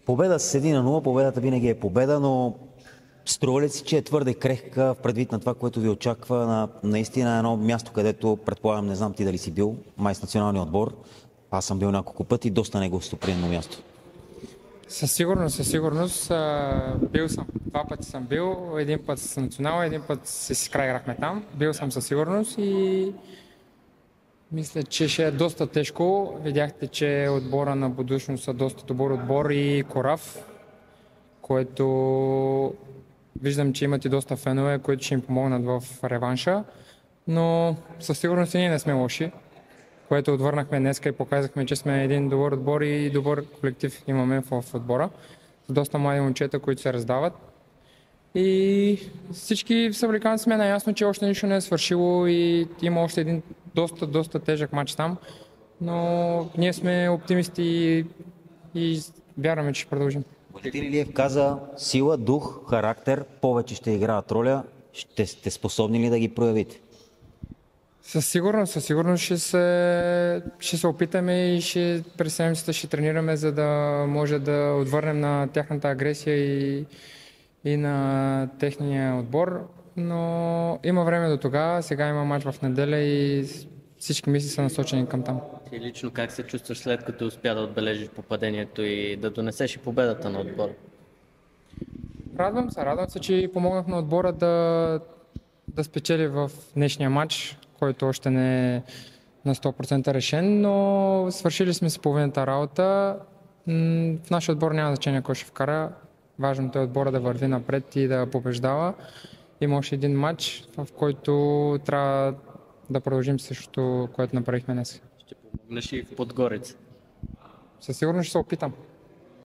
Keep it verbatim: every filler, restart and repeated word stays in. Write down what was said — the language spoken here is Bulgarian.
Победа с един на нула, победата винаги е победа, но струва ли си, че е твърде крехка в предвид на това, което ви очаква на наистина едно място, където, предполагам, не знам ти дали си бил, май с националния отбор. Аз съм бил няколко пъти, доста негостоприемно място. Със сигурност, със сигурност. А, бил съм. Два пъти съм бил. Един път с национал, един път с край играхме там. Бил съм със сигурност и мисля, че ще е доста тежко. Видяхте, че отбора на Будушно са доста добър отбор и Корав, което виждам, че имат и доста фенове, които ще им помогнат в реванша. Но със сигурност и ние не сме лоши, което отвърнахме днеска и показахме, че сме един добър отбор и добър колектив имаме в отбора. С доста млади момчета, които се раздават. И всички събликанци сме наясно, че още нищо не е свършило и има още един доста, доста тежък матч там. Но ние сме оптимисти и, и вярваме, че ще продължим. Валентин Илиев каза: сила, дух, характер, повече ще играят роля. Ще сте способни ли да ги проявите? Със сигурност, със сигурност ще се, ще се опитаме и ще през седмицата ще тренираме, за да може да отвърнем на тяхната агресия и, и на техния отбор. Но има време до тогава, сега има матч в неделя и всички мисли са насочени към там. Ти лично как се чувстваш след като успя да отбележиш попадението и да донесеш и победата на отбора? Радвам се, радвам се, че помогнах на отбора да, да спечели в днешния матч, който още не е на сто процента решен, но свършили сме си половината работа. В нашия отбор няма значение кой ще вкара. Важното е отбора да върви напред и да побеждава. Има още един матч, в който трябва да продължим същото, което направихме днес. Ще помогнеш и в Подгорица. Със сигурност ще се опитам.